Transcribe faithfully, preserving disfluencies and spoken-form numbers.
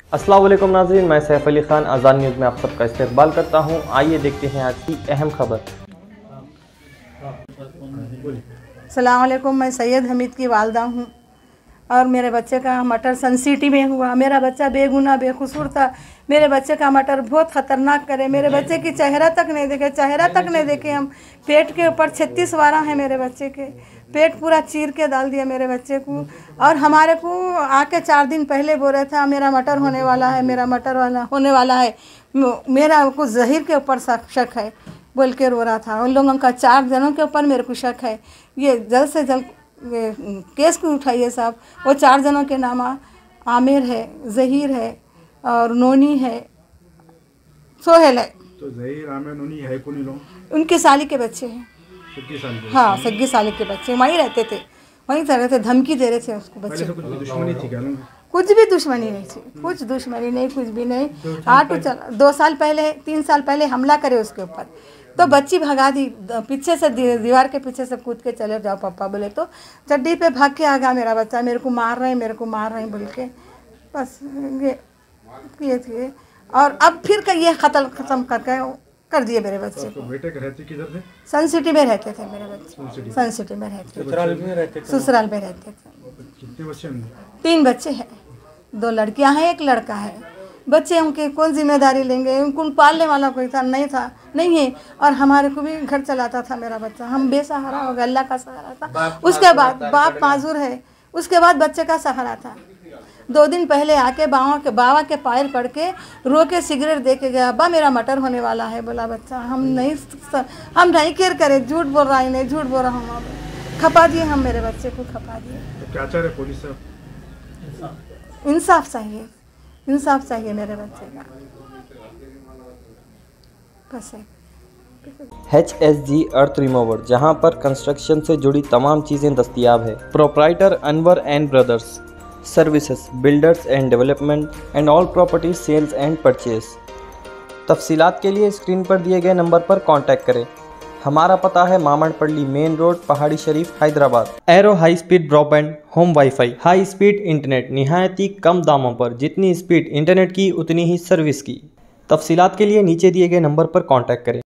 अस्सलाम वालेकुम नाज़रीन, मैं सैफ अली खान आज़ाद न्यूज़ में आप सबका इस्तकबाल करता हूं। आइए देखते हैं आज की अहम खबर। अस्सलाम वालेकुम, मैं सैयद हमीद की वालदा हूं और मेरे बच्चे का मर्डर सन सिटी में हुआ। मेरा बच्चा बेगुनाह बेकसूर था। मेरे बच्चे का मर्डर बहुत ख़तरनाक करे। मेरे बच्चे की चेहरा तक नहीं देखे, चेहरा तक नहीं देखे हम। पेट के ऊपर छत्तीस वारा है मेरे बच्चे के, पेट पूरा चीर के डाल दिया मेरे बच्चे को। और हमारे को आके चार दिन पहले बोल रहा था मेरा मर्डर होने वाला है, मेरा मर्डर वाला होने वाला है, मेरा कुछ जहीर के ऊपर शक है बोल के रो रहा था। उन लोगों का चार जनों के ऊपर मेरे को शक है। ये जल्द से जल्द केस को उठाइए साहब। वो चार जनों के नाम आमिर है, जहीर है और नोनी है, सोहेल है। तो जहीर आमिर नोनी है कौन लोग? उनके साली के बच्चे हैं। सग्गी साली के? हाँ, सग्गी साली के बच्चे वहीं रहते थे, वहीं रहते थे। धमकी दे रहे थे उसको बच्चे। कुछ दुश्मनी थी क्या? कुछ भी दुश्मनी नहीं थी, कुछ दुश्मनी नहीं, कुछ भी नहीं। आटो चला दो साल पहले तीन साल पहले हमला करे उसके ऊपर, तो बच्ची भगा दी पीछे से, दीवार के पीछे से कूद के चले जाओ पापा बोले, तो चड्डी पे भाग के आ गया मेरा बच्चा। मेरे को मार रहे हैं, मेरे को मार रहे हैं बोल के बस ये ये थे। और अब फिर का ये कत्ल ख़त्म करके कर दिए मेरे बच्चे को। बेटे के रहते किधर थे? सन सिटी में रहते थे मेरे बच्चे, सन सिटी में रहते थे, ससुराल में रहते थे। ससुराल में रहते थे। कितने बच्चे हैं? तीन बच्चे हैं, दो लड़कियां हैं, एक लड़का है। बच्चे उनके कौन जिम्मेदारी लेंगे? उनको पालने वाला कोई था नहीं था, नहीं है। और हमारे को भी घर चलाता था मेरा बच्चा। हम बेसहारा हो गए, अल्लाह का सहारा था। उसके बाद बाप माजूर है, उसके बाद बच्चे का सहारा था। दो दिन पहले आके बाबा के बाबा के पैर पड़ के रो के सिगरेट दे के गया, अब्बा मेरा मर्डर होने वाला है। बोला बच्चा हम नहीं हम नहीं केयर करें, झूठ बोल रहा है, नहीं झूठ बोल रहा हूँ। खपा दिए हम, मेरे बच्चे को खपा दिए। तो क्या चाह रहे पुलिस साहब? इंसाफ चाहिए, इंसाफ चाहिए मेरे बच्चे का, बस है। H S G earth remover, जहां पर कंस्ट्रक्शन से जुड़ी तमाम चीज़ें दस्तियाब है। Proprietor Anwar and brothers services, builders and development and all property sales and purchase. तफसीलात के लिए स्क्रीन पर दिए गए नंबर पर कांटेक्ट करें। हमारा पता है मामड़पल्ली main road, Pahadi Shareef, Hyderabad. Aero high speed broadband, home wifi, high speed internet, निहायती कम दामों पर। जितनी स्पीड इंटरनेट की उतनी ही सर्विस की। तफसीलात के लिए नीचे दिए गए नंबर पर कांटेक्ट करें।